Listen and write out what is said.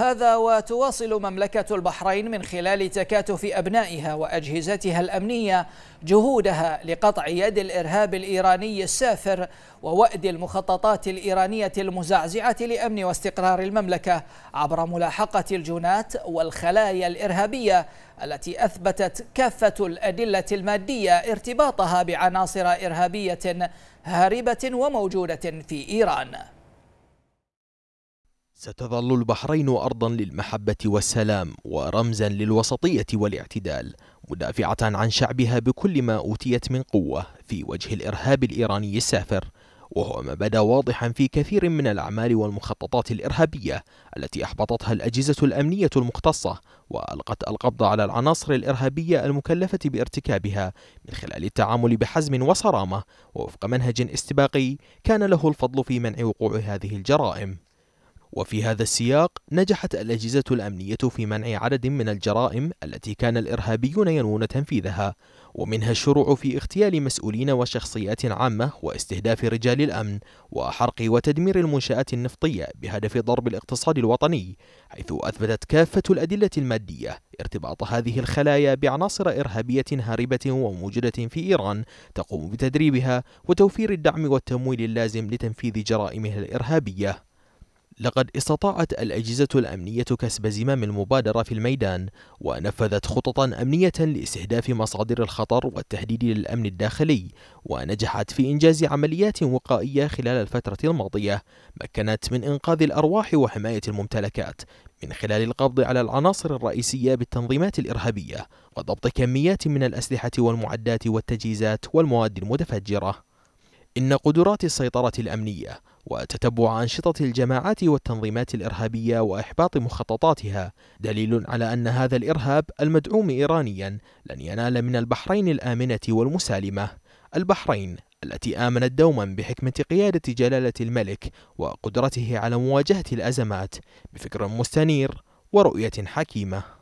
هذا وتواصل مملكة البحرين من خلال تكاتف أبنائها وأجهزتها الأمنية جهودها لقطع يد الإرهاب الإيراني السافر ووأد المخططات الإيرانية المزعزعة لأمن واستقرار المملكة عبر ملاحقة الجنات والخلايا الإرهابية التي أثبتت كافة الأدلة المادية ارتباطها بعناصر إرهابية هاربة وموجودة في إيران. ستظل البحرين أرضا للمحبة والسلام ورمزا للوسطية والاعتدال، مدافعة عن شعبها بكل ما أوتيت من قوة في وجه الإرهاب الإيراني السافر، وهو ما بدا واضحا في كثير من الأعمال والمخططات الإرهابية التي أحبطتها الأجهزة الأمنية المختصة وألقت القبض على العناصر الإرهابية المكلفة بارتكابها من خلال التعامل بحزم وصرامة ووفق منهج استباقي كان له الفضل في منع وقوع هذه الجرائم. وفي هذا السياق نجحت الأجهزة الأمنية في منع عدد من الجرائم التي كان الإرهابيون ينوون تنفيذها، ومنها الشروع في اغتيال مسؤولين وشخصيات عامة واستهداف رجال الأمن وحرق وتدمير المنشآت النفطية بهدف ضرب الاقتصاد الوطني، حيث أثبتت كافة الأدلة المادية ارتباط هذه الخلايا بعناصر إرهابية هاربة وموجودة في إيران تقوم بتدريبها وتوفير الدعم والتمويل اللازم لتنفيذ جرائمها الإرهابية. لقد استطاعت الأجهزة الأمنية كسب زمام المبادرة في الميدان، ونفذت خططا أمنية لاستهداف مصادر الخطر والتهديد للأمن الداخلي، ونجحت في إنجاز عمليات وقائية خلال الفترة الماضية مكنت من إنقاذ الأرواح وحماية الممتلكات من خلال القبض على العناصر الرئيسية بالتنظيمات الإرهابية وضبط كميات من الأسلحة والمعدات والتجهيزات والمواد المتفجرة. إن قدرات السيطرة الأمنية وتتبع أنشطة الجماعات والتنظيمات الإرهابية وإحباط مخططاتها دليل على أن هذا الإرهاب المدعوم إيرانيا لن ينال من البحرين الآمنة والمسالمة، البحرين التي آمنت دوما بحكمة قيادة جلالة الملك وقدرته على مواجهة الأزمات بفكر مستنير ورؤية حكيمة.